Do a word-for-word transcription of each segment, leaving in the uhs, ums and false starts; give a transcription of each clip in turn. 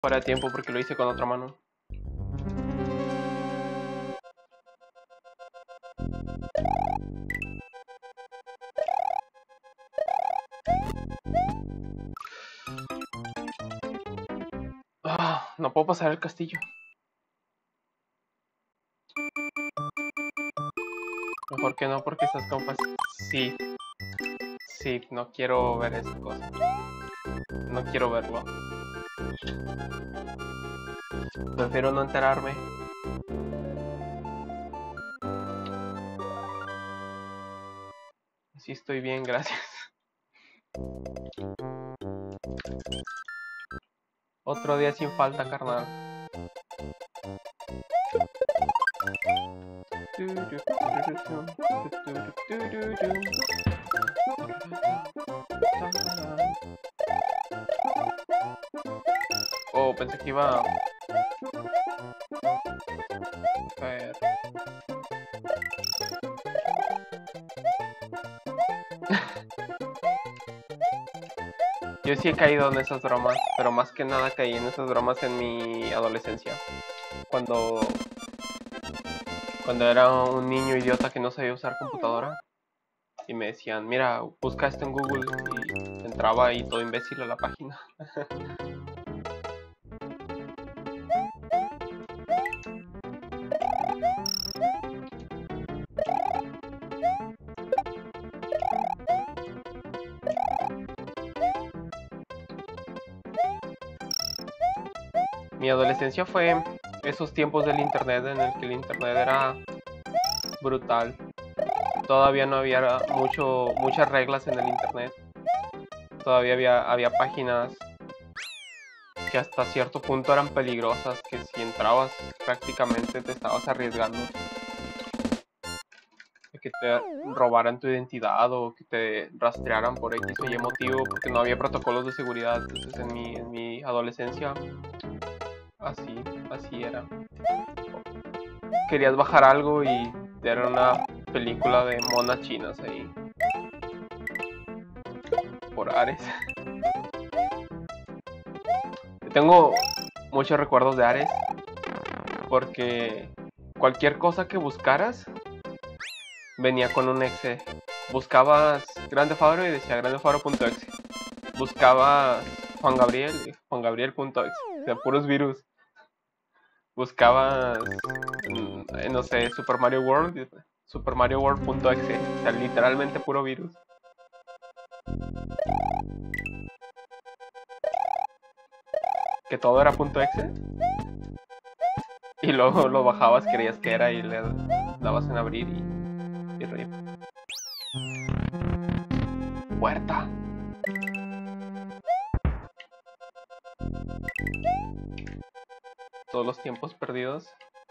fuera de tiempo porque lo hice con otra mano. Ah, no puedo pasar el castillo. Mejor que no, porque estas compas... Sí. Sí, no quiero ver esa cosa. No quiero verlo. Prefiero no enterarme. Sí, estoy bien, gracias. Otro día sin falta, carnal. Oh, pensé que iba a caer. Yo sí he caído en esas bromas, pero más que nada caí en esas bromas en mi adolescencia. Cuando... Cuando era un niño idiota que no sabía usar computadora. Y me decían, mira, busca esto en Google. Y entraba ahí todo imbécil a la página. Mi adolescencia fue esos tiempos del internet en el que el internet era brutal. Todavía no había mucho, muchas reglas en el internet. Todavía había, había páginas que hasta cierto punto eran peligrosas, que si entrabas prácticamente te estabas arriesgando de que te robaran tu identidad o que te rastrearan por X o Y motivo, porque no había protocolos de seguridad. Entonces en mi, en mi adolescencia así, así era. Querías bajar algo y era una película de monas chinas ahí por Ares. Tengo muchos recuerdos de Ares porque cualquier cosa que buscaras venía con un exe. Buscabas Grand Theft Auto y decía grand theft auto punto exe. Buscabas Juan Gabriel y juan gabriel punto exe. O sea, puros virus. Buscabas, no sé, Super Mario World, Super Mario World punto exe. O sea, literalmente puro virus. Que todo era .exe y luego lo bajabas, creías que era y le dabas en abrir y, y reír. Puerta. Todos los tiempos perdidos.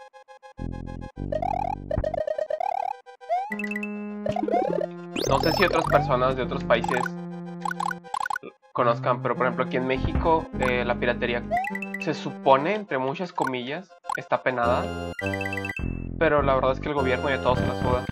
No sé si otras personas de otros países conozcan, pero por ejemplo aquí en México eh, la piratería se supone, entre muchas comillas, está penada, pero la verdad es que el gobierno ya todo se la suda.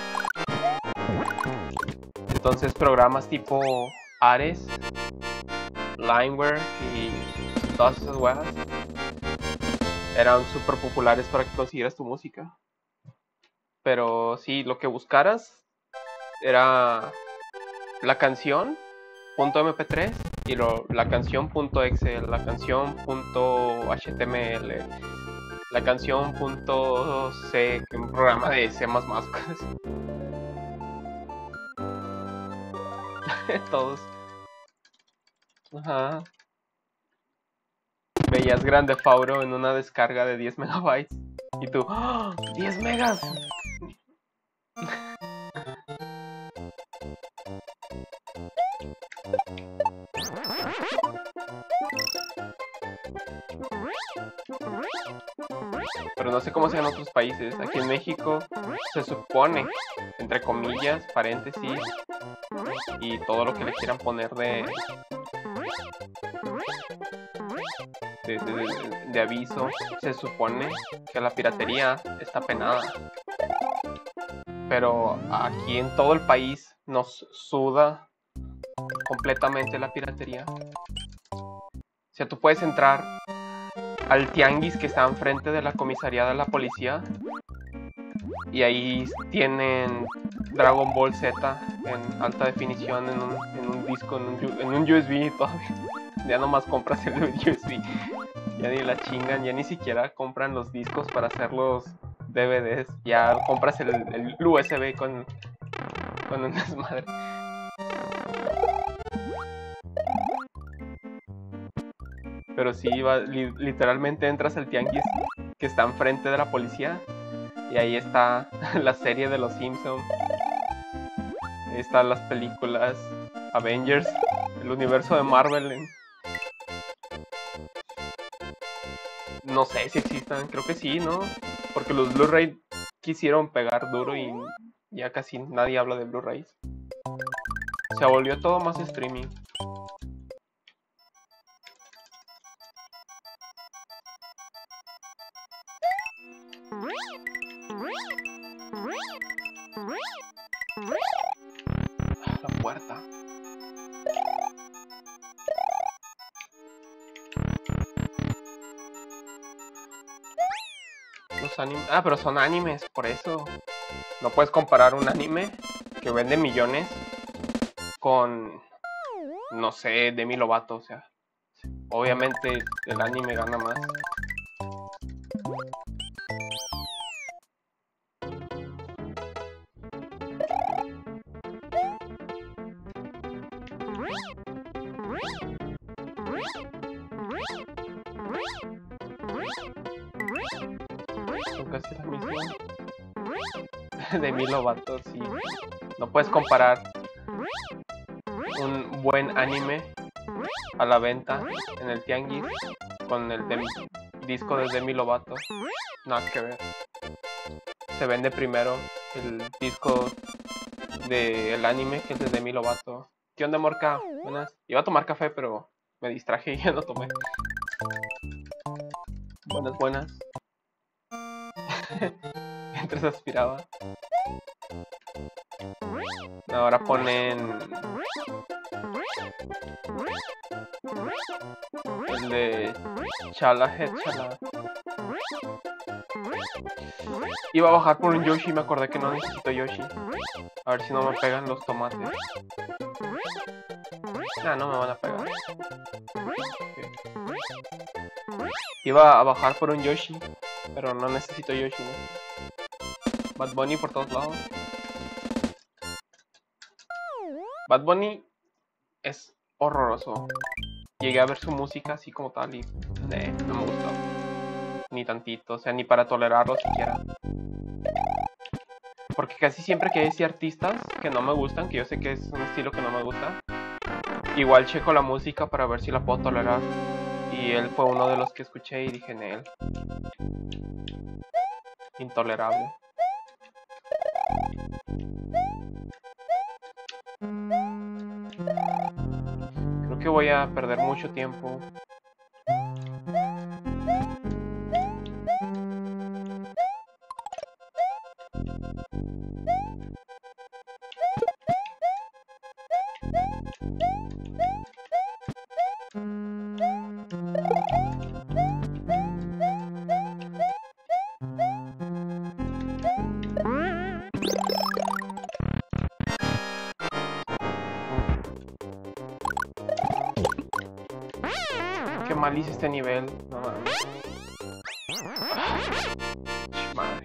Entonces programas tipo Ares, Limeware y todas esas weas eran súper populares para que consiguieras tu música. Pero sí, lo que buscaras era la canción .m p tres y lo, la canción .exe, la canción .html, la canción .c, que un programa de C++. Todos. Ajá. Veías Grand Theft Auto en una descarga de diez megabytes y tú, ¡oh! ¡diez megas! Pero no sé cómo sea en otros países. Aquí en México se supone, entre comillas, paréntesis y todo lo que le quieran poner de de, de, de, de aviso, se supone que la piratería está penada. Pero aquí en todo el país nos suda completamente la piratería. O sea, tú puedes entrar al tianguis que está enfrente de la comisaría de la policía. Y ahí tienen Dragon Ball Z en alta definición en un, en un disco, en un, en un U S B todavía. Ya nomás compras el U S B. Ya ni la chingan, ya ni siquiera compran los discos para hacer los D V Ds. Ya compras el, el U S B con, con un desmadre. Pero sí, va, li, literalmente entras al tianguis que está enfrente de la policía. Y ahí está la serie de los Simpsons. Ahí están las películas Avengers, el universo de Marvel. En... No sé si existan, creo que sí, ¿no? Porque los Blu-ray quisieron pegar duro y ya casi nadie habla de Blu-rays. Se volvió todo más streaming. La puerta. Los animes. Ah, pero son animes, por eso. No puedes comparar un anime que vende millones con, no sé, Demi Lovato, o sea. Obviamente el anime gana más. Son casi la misma. Demi Lovato, sí. No puedes comparar un buen anime a la venta en el tianguis con el de disco de Demi Lovato. Nada que ver. Se vende primero el disco del anime que es de Demi Lovato. ¿Qué onda, Morca? Buenas. Iba a tomar café, pero me distraje y ya no tomé. Buenas, buenas. Mientras aspiraba. Ahora ponen el de Chala Head Chala. Iba a bajar por un Yoshi y me acordé que no necesito Yoshi. A ver si no me pegan los tomates. Nah, no me van a pegar. Okay. Iba a bajar por un Yoshi, pero no necesito Yoshi, ¿no? Bad Bunny por todos lados. Bad Bunny es horroroso. Llegué a ver su música así como tal y eh, no me gustó. Ni tantito, o sea, ni para tolerarlo siquiera. Porque casi siempre que hay artistas que no me gustan, que yo sé que es un estilo que no me gusta, igual checo la música para ver si la puedo tolerar. Y él fue uno de los que escuché y dije en él. Intolerable. Creo que voy a perder mucho tiempo. Qué mal hice este nivel. No mames. Madre.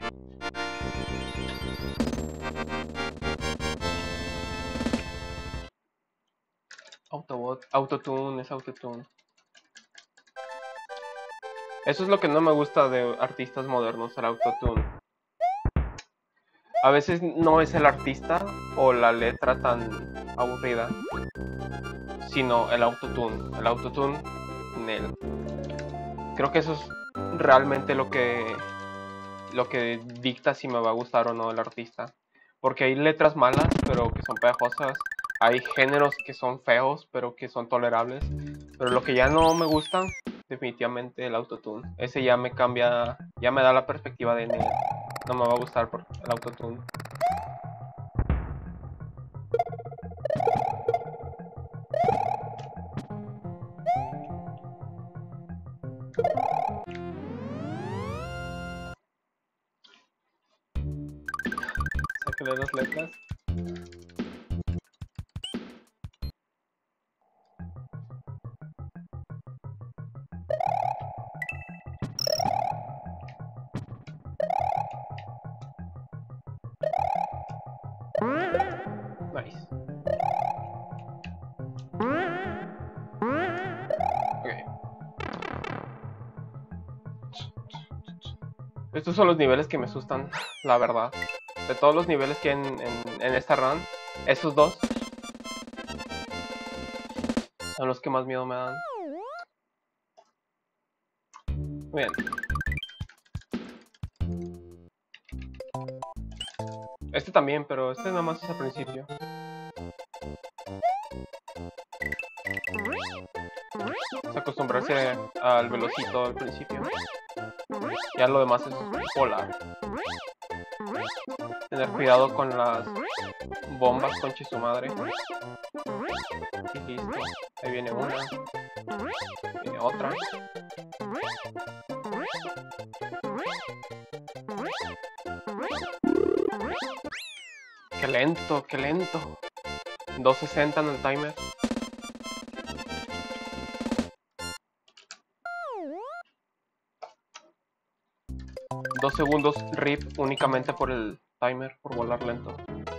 Autobot, autotune, es autotune. Eso es lo que no me gusta de artistas modernos, el autotune. A veces no es el artista o la letra tan aburrida, sino el autotune. El autotune, Nel. Creo que eso es realmente lo que lo que dicta si me va a gustar o no el artista. Porque hay letras malas, pero que son pegajosas. Hay géneros que son feos, pero que son tolerables. Pero lo que ya no me gusta, definitivamente el autotune. Ese ya me cambia, ya me da la perspectiva de Nel. No me va a gustar por el autotune. que lee las letras. Nice. Okay. Estos son los niveles que me asustan, la verdad. De todos los niveles que hay en, en, en esta run, esos dos son los que más miedo me dan. Muy bien. Este también, pero este nada más es al principio. Es acostumbrarse al velocito al principio. Ya lo demás es volar. Tener cuidado con las bombas, conche su madre. Y listo. Ahí viene una. Viene otra. Qué lento, qué lento. dos sesenta en el timer. Dos segundos R I P únicamente por el timer, por volar lento.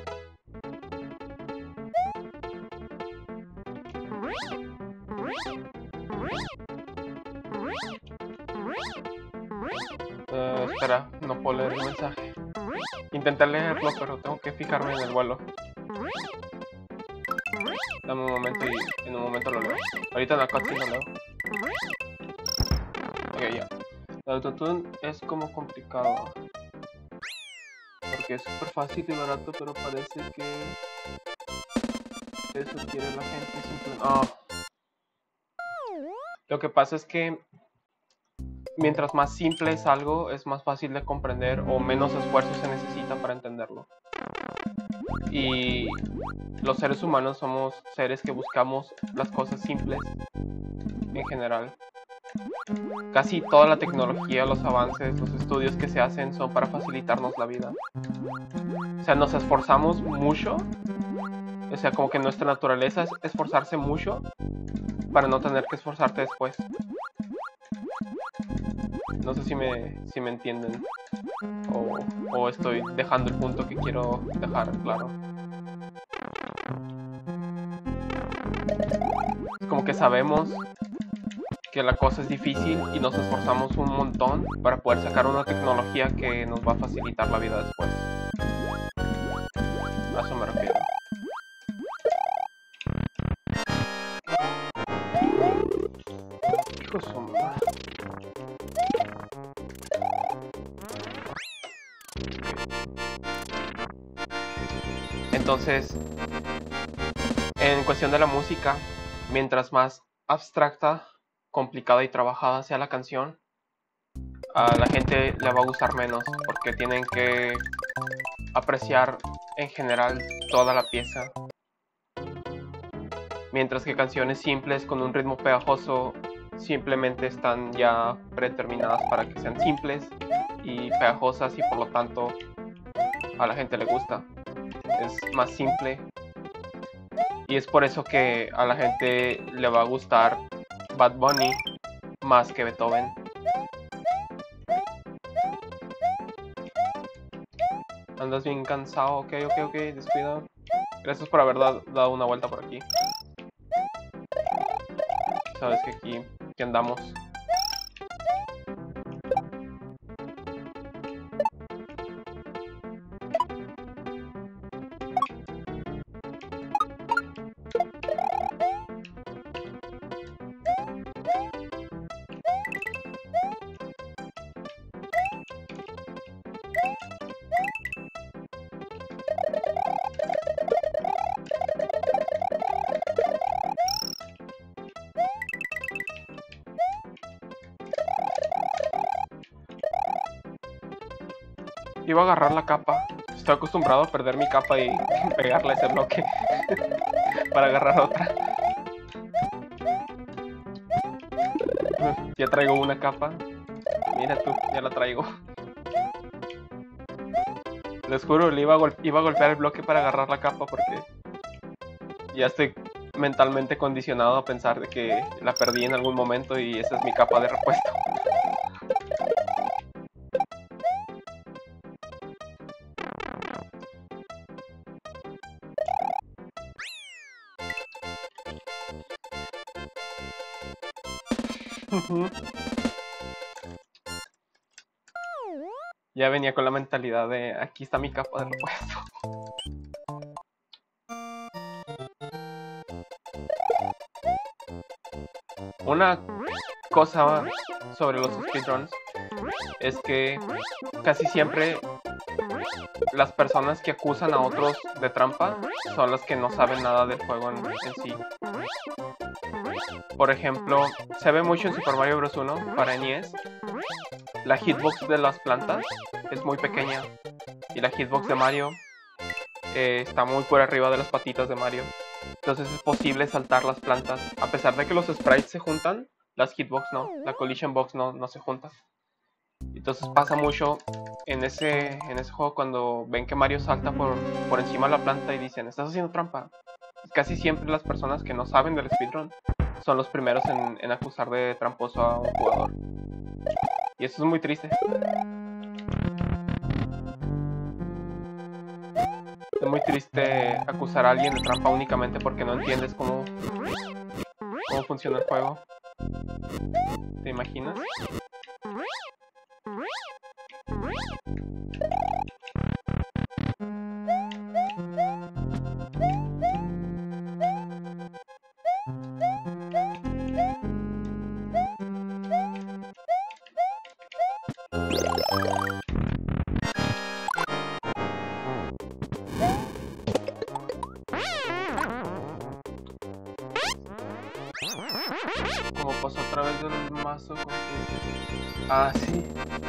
Uh, espera, no puedo leer el mensaje. Intenté leerlo, pero tengo que fijarme en el vuelo. Dame un momento y en un momento lo leo. Ahorita en la cutscene lo leo. Ok, ya. El autotune es como complicado. Porque es súper fácil y barato, pero parece que eso quiere la gente simplemente. Oh. Lo que pasa es que mientras más simple es algo, es más fácil de comprender o menos esfuerzo se necesita para entenderlo. Y los seres humanos somos seres que buscamos las cosas simples en general. Casi toda la tecnología, los avances, los estudios que se hacen son para facilitarnos la vida. O sea, nos esforzamos mucho. O sea, como que nuestra naturaleza es esforzarse mucho para no tener que esforzarte después. No sé si me, si me entienden. O, o estoy dejando el punto que quiero dejar claro. Es como que sabemos que la cosa es difícil y nos esforzamos un montón para poder sacar una tecnología que nos va a facilitar la vida después. A eso me refiero. Hijo de su madre. Entonces, en cuestión de la música, mientras más abstracta, complicada y trabajada sea la canción, a la gente le va a gustar menos porque tienen que apreciar en general toda la pieza. Mientras que canciones simples con un ritmo pegajoso simplemente están ya predeterminadas para que sean simples y pegajosas y por lo tanto a la gente le gusta. Es más simple y es por eso que a la gente le va a gustar Bad Bunny más que Beethoven. Andas bien cansado, ok, ok, ok, descuida. Gracias por haber dado, dado una vuelta por aquí. Sabes que aquí, aquí andamos. Iba a agarrar la capa. Estoy acostumbrado a perder mi capa y pegarle a ese bloque para agarrar otra. Ya traigo una capa. Mira tú, ya la traigo. Les juro, le iba a, gol iba a golpear el bloque para agarrar la capa porque ya estoy mentalmente condicionado a pensar de que la perdí en algún momento y esa es mi capa de repuesto. Ya venía con la mentalidad de aquí está mi capa de repuesto. Una cosa sobre los speedruns es que casi siempre las personas que acusan a otros de trampa son las que no saben nada del juego en, en sí. Por ejemplo, se ve mucho en Super Mario Bros. uno para N E S. La hitbox de las plantas es muy pequeña y la hitbox de Mario eh, está muy por arriba de las patitas de Mario. Entonces es posible saltar las plantas. A pesar de que los sprites se juntan, las hitbox no, la collision box no, no se junta. Entonces pasa mucho en ese, en ese juego cuando ven que Mario salta por, por encima de la planta y dicen, ¿estás haciendo trampa? Casi siempre las personas que no saben del speedrun son los primeros en, en acusar de tramposo a un jugador. Y eso es muy triste. Es muy triste acusar a alguien de trampa únicamente porque no entiendes cómo, cómo funciona el juego. ¿Te imaginas? Como pasó a través del mazo. Ah, sí.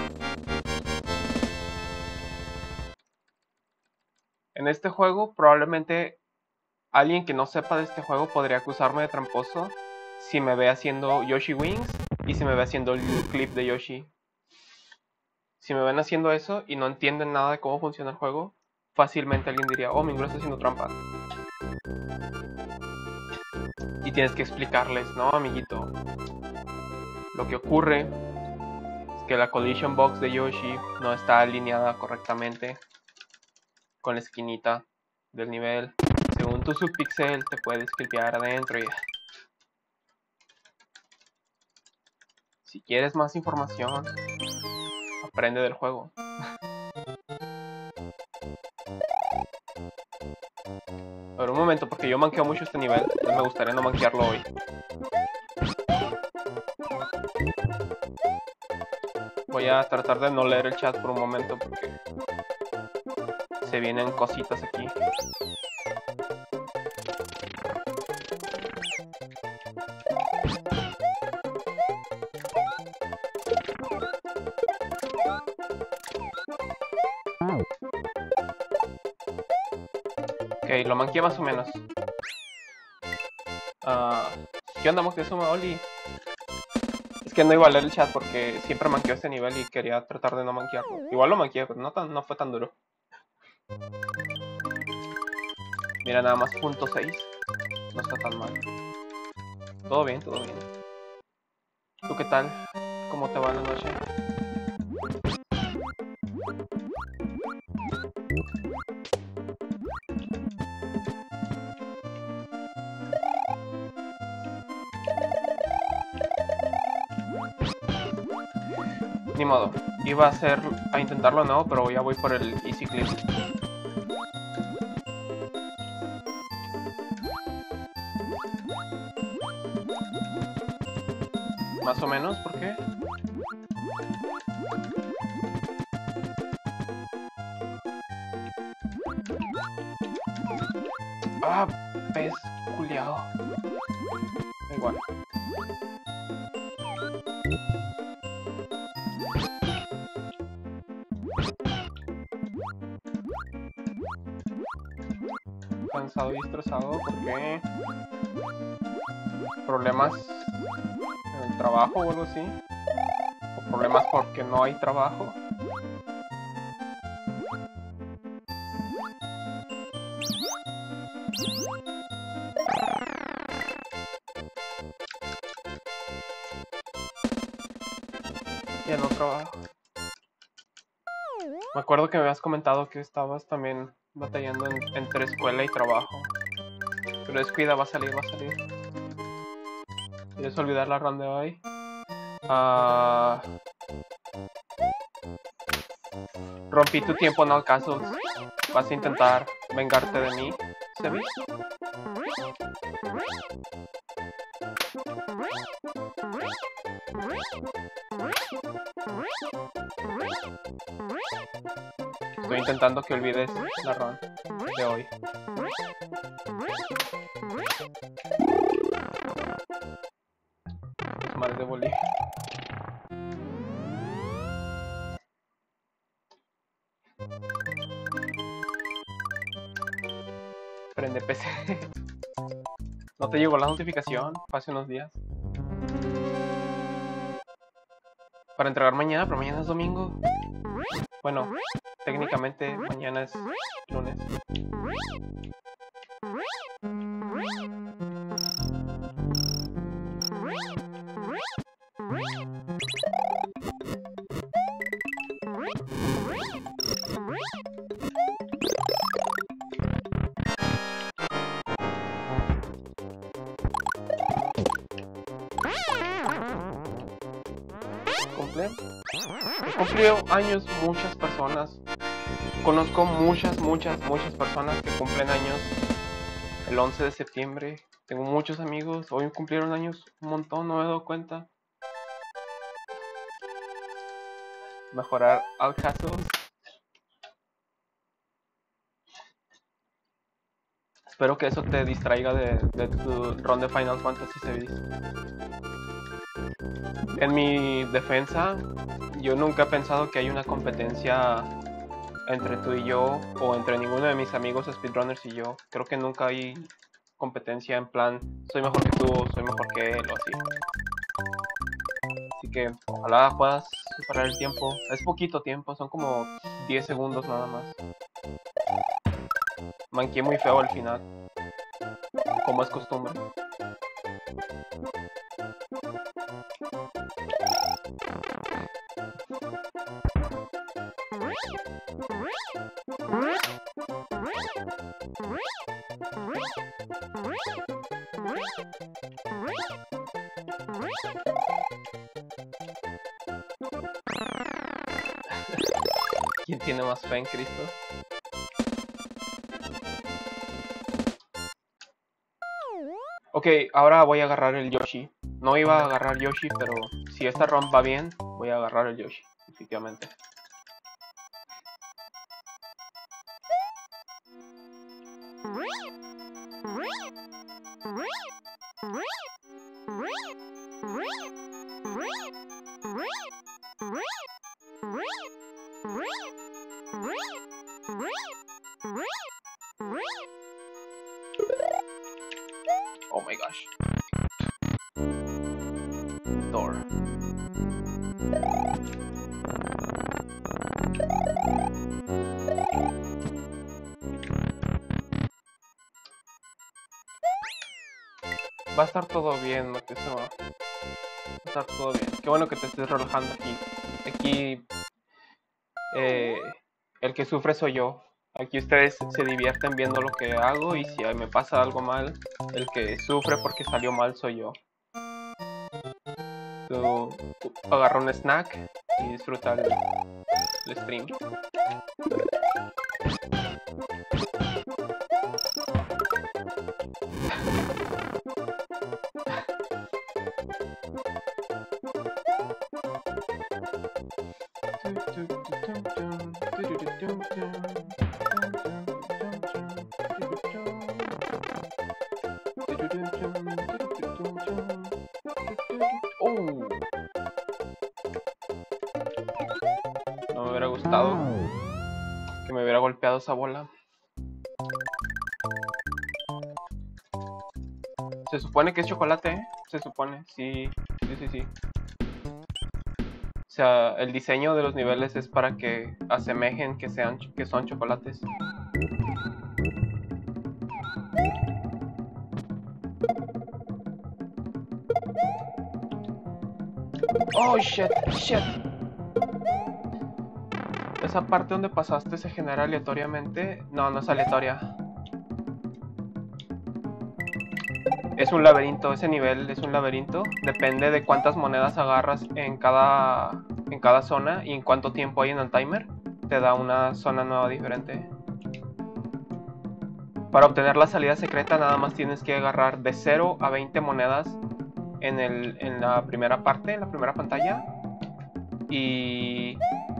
En este juego, probablemente alguien que no sepa de este juego podría acusarme de tramposo si me ve haciendo Yoshi Wings y si me ve haciendo el clip de Yoshi. Si me ven haciendo eso y no entienden nada de cómo funciona el juego, fácilmente alguien diría, oh, Mingro está haciendo trampa. Y tienes que explicarles, no, amiguito. Lo que ocurre es que la collision box de Yoshi no está alineada correctamente con la esquinita del nivel. Según tu subpixel te puedes clipear adentro y... Si quieres más información, aprende del juego. Pero un momento, porque yo manqueo mucho este nivel, entonces me gustaría no manquearlo hoy. Voy a tratar de no leer el chat por un momento porque se vienen cositas aquí. Ok, lo manqué más o menos. Uh, ¿Qué onda, Moctezuma? Oli. Es que no iba a leer el chat porque siempre manqueo este nivel y quería tratar de no manquearlo. Igual lo manqueé, pero no, tan, no fue tan duro. Mira, nada más punto seis. No está tan mal. Todo bien, todo bien. ¿Tú qué tal? ¿Cómo te va la noche? Ni modo. Iba a hacer a intentarlo no, pero ya voy por el easy clip. Más o menos, ¿por qué? Ah, pez culiao. Da igual. Cansado y estresado porque problemas en el trabajo o algo así, o problemas porque no hay trabajo. Ya no trabajo. Me acuerdo que me habías comentado que estabas también batallando en- entre escuela y trabajo. Pero descuida, va a salir, va a salir. ¿Quieres olvidar la run de hoy? Ah, rompí tu tiempo, no al caso. Vas a intentar vengarte de mí, ¿Sebi? Estoy intentando que olvides la run de hoy. Madre de Bolivia. Prende P C. ¿No te llegó la notificación? Hace unos días. Para entregar mañana, pero mañana es domingo. Bueno, técnicamente mañana es lunes. Cumple. He cumplido años muchas personas. Conozco muchas, muchas, muchas personas que cumplen años el once de septiembre. Tengo muchos amigos. Hoy cumplieron años un montón, no me he dado cuenta. Mejorar al caso. Espero que eso te distraiga de, de tu run de Final Fantasy seis. En mi defensa, yo nunca he pensado que hay una competencia entre tú y yo, o entre ninguno de mis amigos speedrunners y yo. Creo que nunca hay competencia en plan, soy mejor que tú, o soy mejor que él, o así. Así que ojalá puedas superar el tiempo. Es poquito tiempo, son como diez segundos nada más. Manqué muy feo al final, como es costumbre. ¿Quién tiene más fe en Cristo? Ok, ahora voy a agarrar el Yoshi. No iba a agarrar Yoshi, pero si esta run va bien, voy a agarrar el Yoshi, efectivamente. Oh my gosh. Door. Va a estar todo bien, Moctezuma. Va a estar todo bien. Qué bueno que te estés relajando aquí. Aquí eh, el que sufre soy yo. Aquí ustedes se divierten viendo lo que hago y si me pasa algo mal, el que sufre porque salió mal soy yo. Tú, tú agarra un snack y disfruta el, el stream. Oh. No me hubiera gustado que me hubiera golpeado esa bola. Se supone que es chocolate, ¿eh? Se supone, sí, sí, sí, sí. O sea, el diseño de los niveles es para que asemejen que sean que son chocolates. Oh shit, shit. esa parte donde pasaste se genera aleatoriamente. No, no es aleatoria. Es un laberinto, ese nivel es un laberinto. Depende de cuántas monedas agarras en cada, en cada zona y en cuánto tiempo hay en el timer. Te da una zona nueva diferente. Para obtener la salida secreta nada más tienes que agarrar de cero a veinte monedas en, el, en la primera parte, en la primera pantalla. Y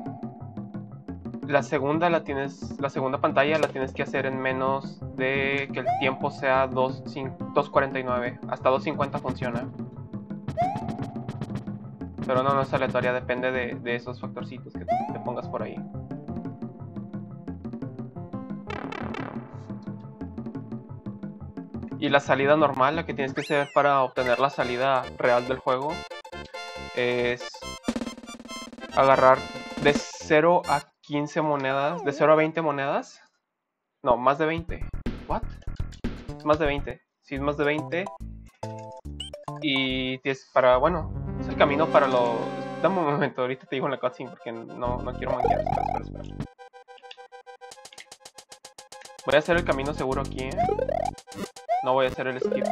la segunda, la, tienes, la segunda pantalla la tienes que hacer en menos de que el tiempo sea dos cuarenta y nueve. Hasta dos cincuenta funciona. Pero no, no es aleatoria, depende de, de esos factorcitos que te pongas por ahí. Y la salida normal, la que tienes que hacer para obtener la salida real del juego, es agarrar de cero a quince monedas, de cero a veinte monedas. No, más de veinte. ¿What? Es más de veinte. Sí, es más de veinte. Y tienes para, bueno, es el camino para los... Dame un momento, ahorita te digo en la cutscene porque no, no quiero manquear. Espera, espera, espera. Voy a hacer el camino seguro aquí, ¿eh? No voy a hacer el skip.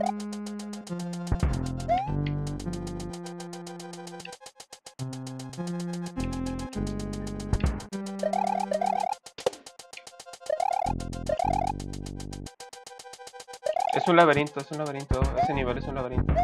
Es un laberinto, es un laberinto. Ese nivel es un laberinto.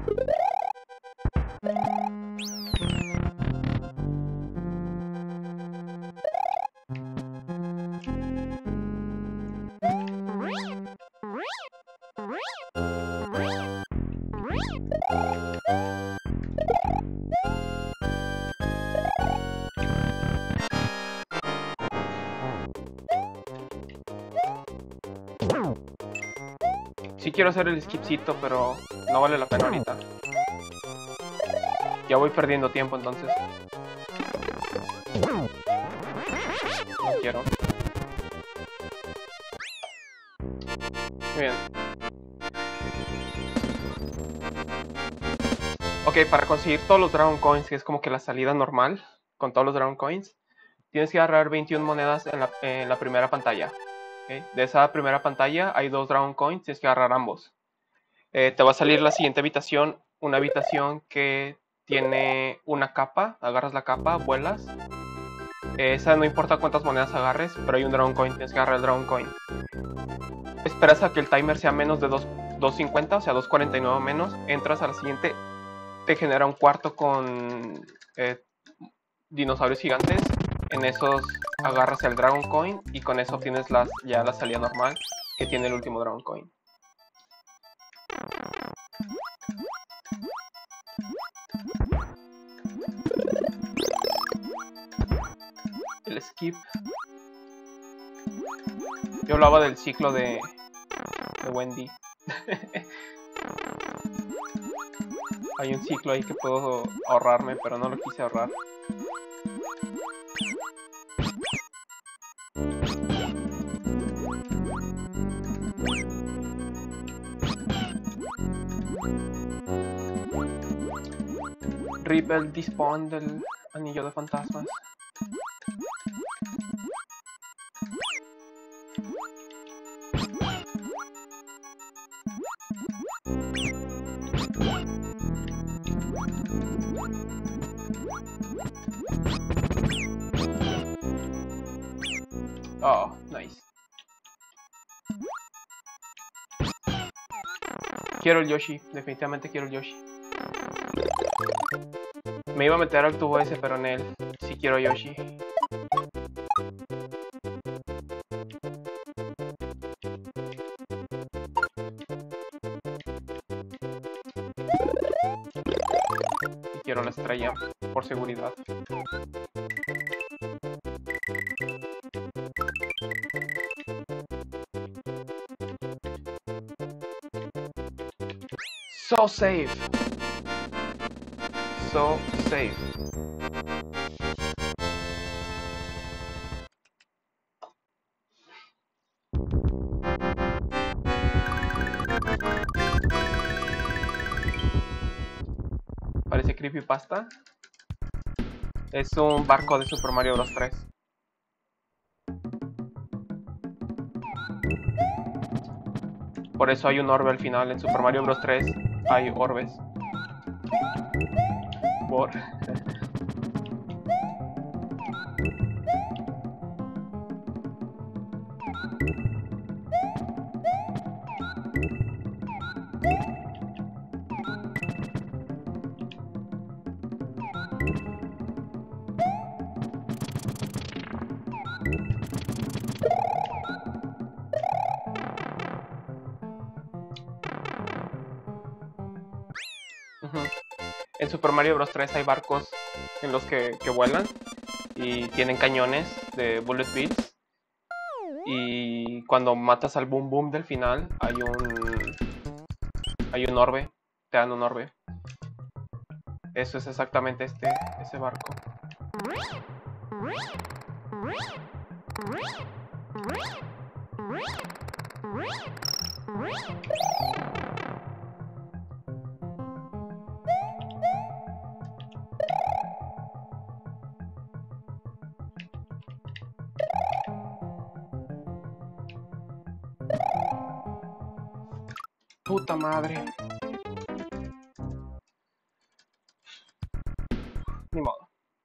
Sí quiero hacer el skipcito, pero no vale la pena ahorita. Ya voy perdiendo tiempo entonces. No quiero. Muy bien. Ok, para conseguir todos los Dragon Coins, que es como que la salida normal, con todos los Dragon Coins, tienes que agarrar veintiuna monedas en la, en la primera pantalla. Okay. De esa primera pantalla hay dos Dragon Coins, tienes que agarrar ambos. Eh, te va a salir la siguiente habitación, una habitación que tiene una capa, agarras la capa, vuelas. Eh, esa no importa cuántas monedas agarres, pero hay un Dragon Coin, tienes que agarrar el Dragon Coin. Esperas a que el timer sea menos de dos cincuenta, o sea dos cuarenta y nueve menos, entras a la siguiente, te genera un cuarto con eh, dinosaurios gigantes. En esos agarras el Dragon Coin y con eso obtienes las, ya la salida normal que tiene el último Dragon Coin. El skip. Yo hablaba del ciclo de, de Wendy. Hay un ciclo ahí que puedo ahorrarme, pero no lo quise ahorrar. Rip el despawn del anillo de fantasmas. Oh, nice. Quiero el Yoshi, definitivamente quiero el Yoshi. Me iba a meter al tubo ese, pero en él sí quiero Yoshi. Y quiero la estrella, por seguridad. So safe. So safe. Parece creepypasta. Es un barco de Super Mario Bros. tres. Por eso hay un orbe al final. En Super Mario Bros. tres hay orbes. Por... En Super Mario Bros. tres hay barcos en los que, que vuelan y tienen cañones de bullet bills. Y cuando matas al Boom Boom del final hay un hay un orbe, te dan un orbe. Eso es exactamente este ese barco. Puta madre. Ni modo.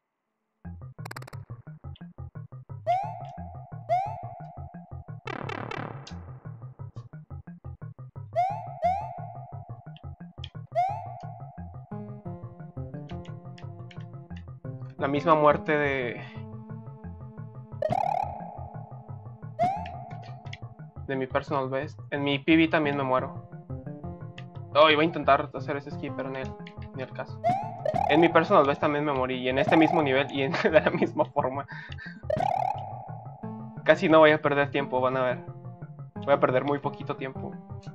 La misma muerte de... de mi personal best. En mi P B también me muero. Oh, iba a intentar hacer ese skip, pero ni el, ni el caso. En mi personal best también me morí. Y en este mismo nivel y en, de la misma forma. Casi no voy a perder tiempo, van a ver. Voy a perder muy poquito tiempo.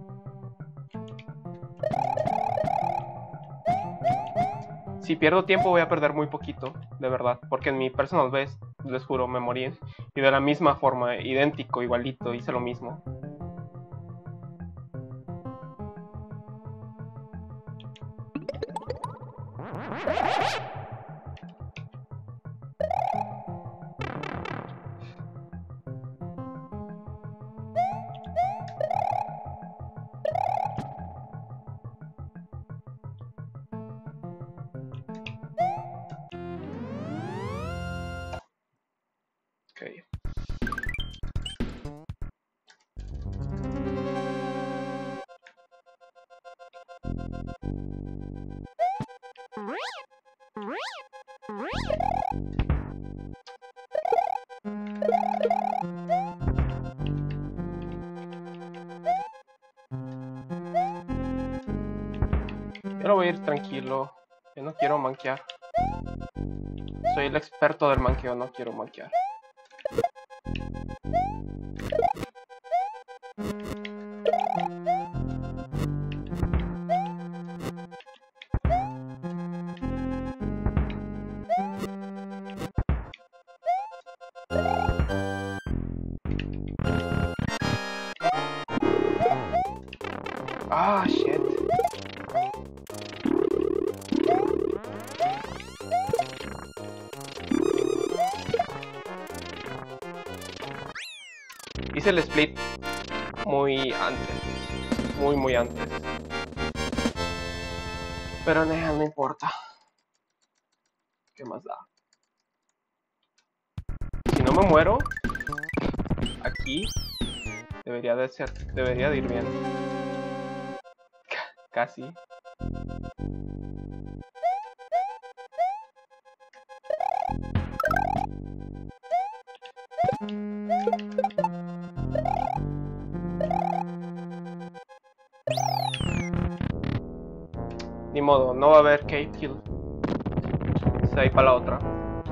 Si pierdo tiempo voy a perder muy poquito, de verdad. Porque en mi personal best, les juro, me morí. Y de la misma forma, idéntico, igualito, hice lo mismo. Okay. Yo lo voy a ir tranquilo. Yo no quiero manquear. Soy el experto del manqueo, no quiero manquear. Ah, shit. Hice el split muy antes. Muy, muy antes. Pero no, no importa. ¿Qué más da? Si no me muero, aquí debería de ser, debería de ir bien. Casi. Ni modo, no va a haber cave kill. Se ahí para la otra.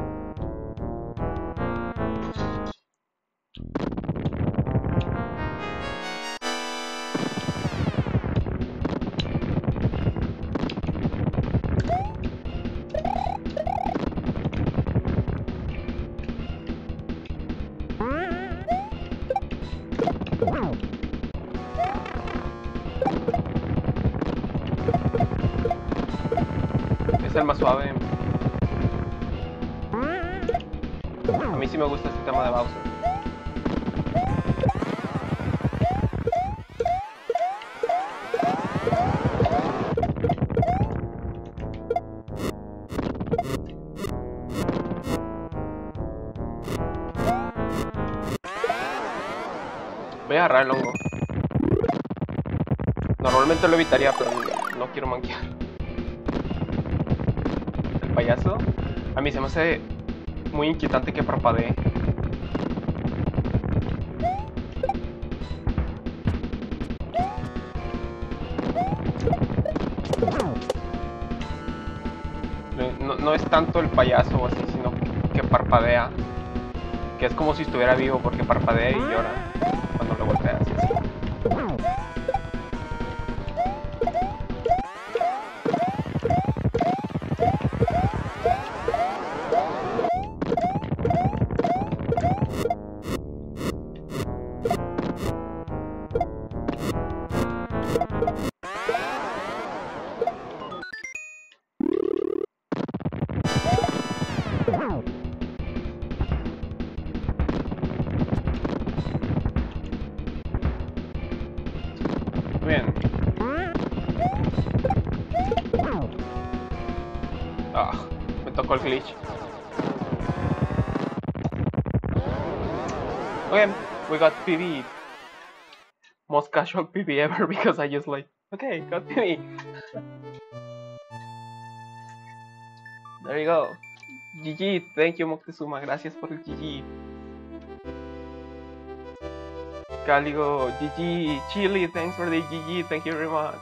Es el más suave. A mí sí me gusta este tema de Bowser. Voy a agarrar el hongo. Normalmente lo evitaría, pero no, no quiero manquear. El payaso. A mí se me hace muy inquietante que parpadee. No, no es tanto el payaso o así, sino que, que parpadea. Que es como si estuviera vivo porque parpadea y llora cuando lo golpeas. Así. Bien. Ah, me tocó el glitch. Okay, we got P V. Most casual P V ever because I just like, okay, got P V. There you go. G G, thank you Moctezuma, gracias por el G G. Caligo, G G, Chili, thanks for the G G, thank you very much.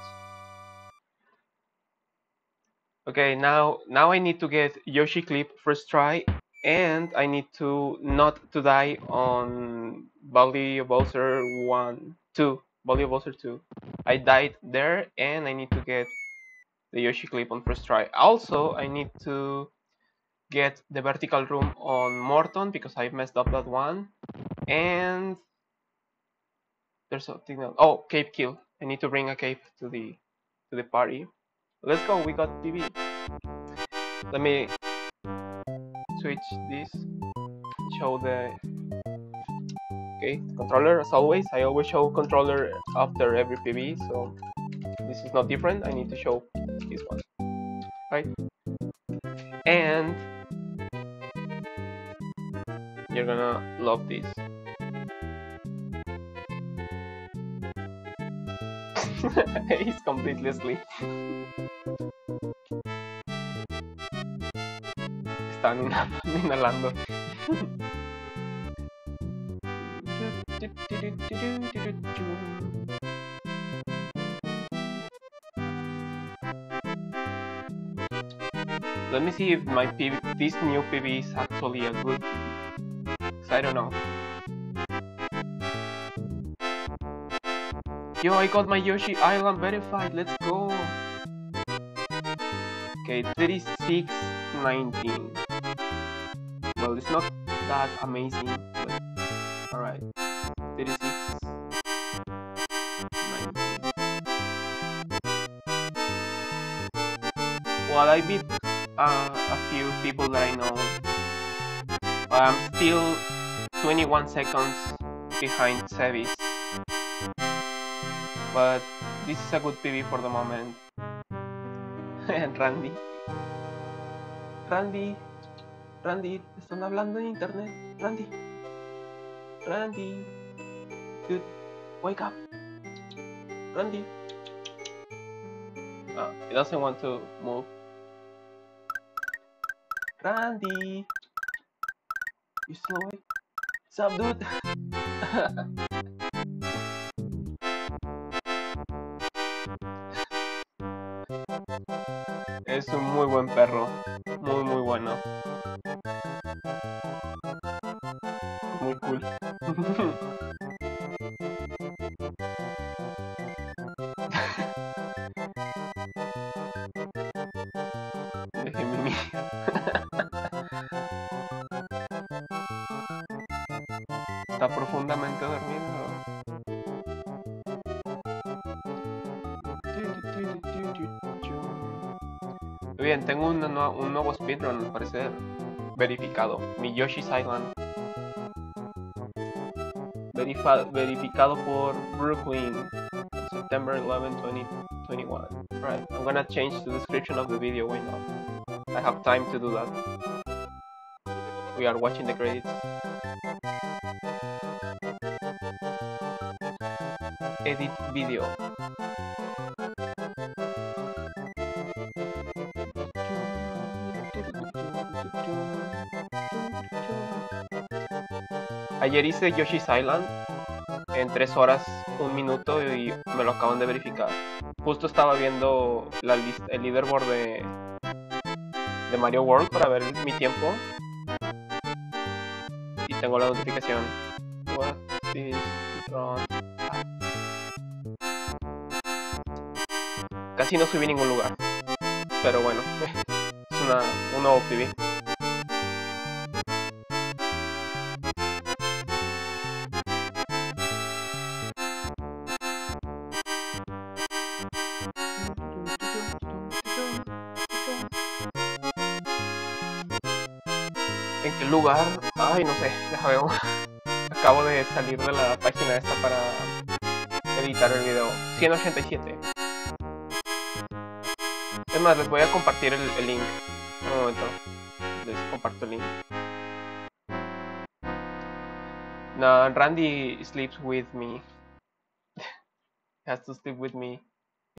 Okay, now now I need to get Yoshi Clip first try, and I need to not to die on Bally Bowser one, two, Bally Bowser two. I died there, and I need to get the Yoshi Clip on first try. Also, I need to get the vertical room on Morton because I messed up that one, and there's something else. Oh, cave kill. I need to bring a cave to the to the party. Let's go. We got T V. Let me switch this. Show the okay controller as always. I always show controller after every P V, so this is not different. I need to show this one, right? And you're gonna love this. He's completely asleep. Están inhalando. Let me see if my P V, this new P V is actually a good P V. Cause I don't know. Yo, I got my Yoshi Island verified. Let's go. Okay, thirty-six nineteen. Well, it's not that amazing, but alright. thirty-six nineteen. Well, I beat uh, a few people that I know. I'm still twenty-one seconds behind Sevis. But this is a good P V for the moment. And Randy. Randy. Randy, están hablando en internet. Randy. Randy. Dude, wake up. Randy. Oh, he doesn't want to move. Randy. You still awake? What's up, dude? Es un muy buen perro. Muy, muy bueno. Muy cool. Déjeme mi. Está profundamente dormido. Bien, tengo un, un nuevo speedrun al parecer. Verificado. Mi Yoshi's Island. Verifa verificado por Brooklyn. September eleventh, twenty twenty-one. Right, I'm gonna change the description of the video. Why not? I have time to do that. We are watching the credits. Edit video. Ayer hice Yoshi's Island en tres horas, un minuto y me lo acaban de verificar. Justo estaba viendo la lista, el leaderboard de, de Mario World para ver mi tiempo. Y tengo la notificación. What is wrong? Casi no subí a ningún lugar. Pero bueno, es una, un nuevo P B. ¿En qué lugar? Ay, no sé, deja ver. Acabo de salir de la página esta para editar el video. ciento ochenta y siete. Es más, les voy a compartir el, el link. Un momento. Les comparto el link. No, Randy sleeps with me. Has to sleep with me.